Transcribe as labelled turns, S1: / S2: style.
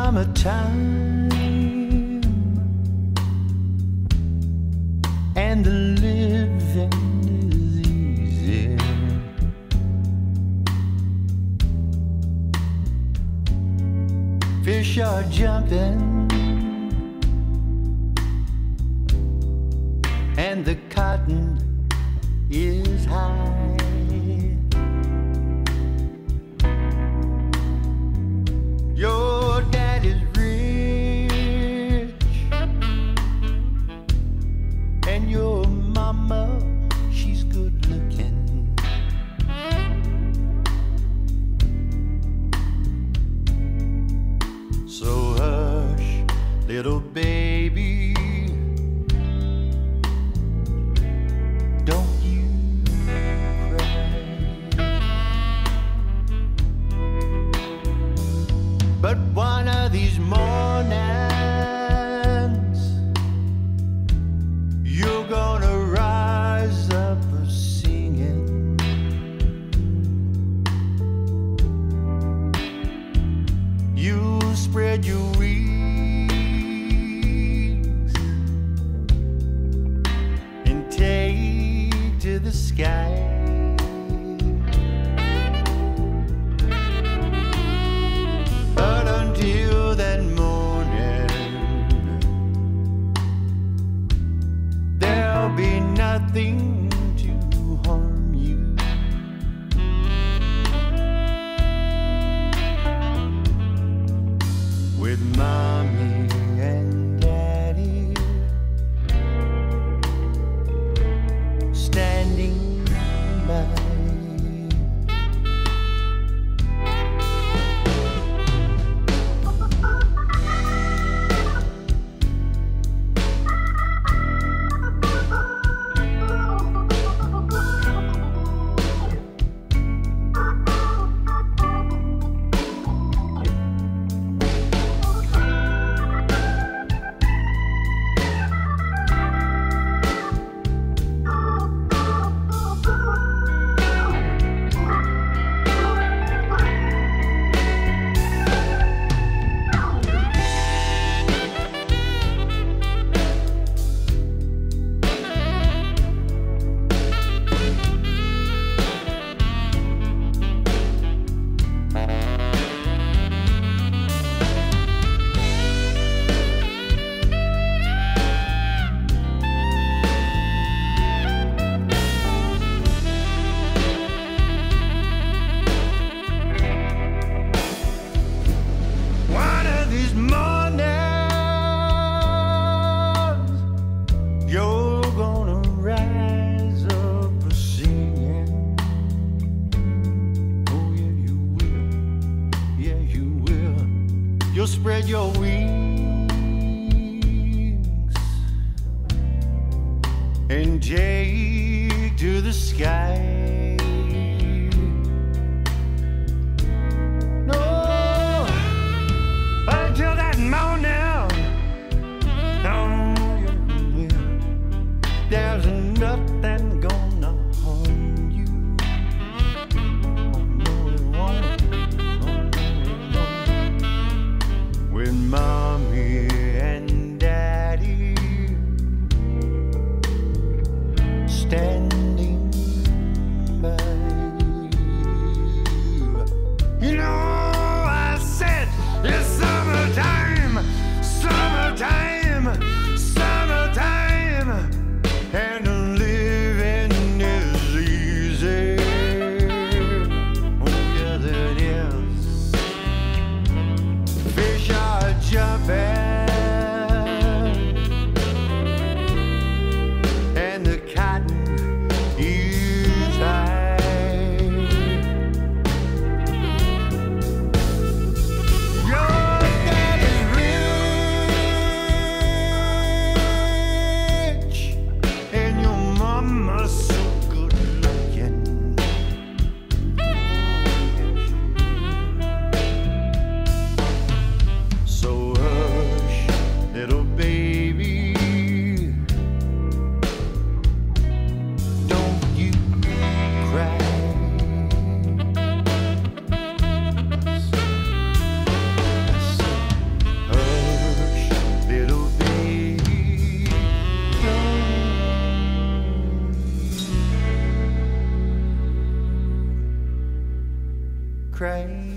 S1: summertime and the living is easy. Fish are jumping and the cotton is high. Your dad is rich and your mama, she's good looking. So hush, little baby, don't you cry. But one of these mornings you're gonna rise up singing. You spread your wings and take to the sky. But until that morning, there'll be nothing to harm you. With mommy and daddy standing by. You'll spread your wings and take to the sky. No, until that morning, no, you will. There's nothing gonna harm you. Oh, no, it won't. With mommy and daddy standing cry.